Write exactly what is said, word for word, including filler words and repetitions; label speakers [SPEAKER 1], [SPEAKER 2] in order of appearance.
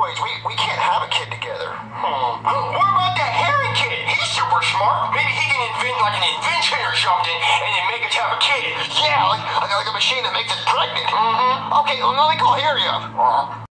[SPEAKER 1] boys. We, we can't have a kid together.
[SPEAKER 2] Hmm. What about that Harry kid? He's super smart. Maybe he can invent like an invention or something and then make us have a kid.
[SPEAKER 1] Yeah, like, like a machine that makes us pregnant.
[SPEAKER 2] Mm-hmm.
[SPEAKER 1] Okay, well, let me call Harry up.
[SPEAKER 2] Uh-huh.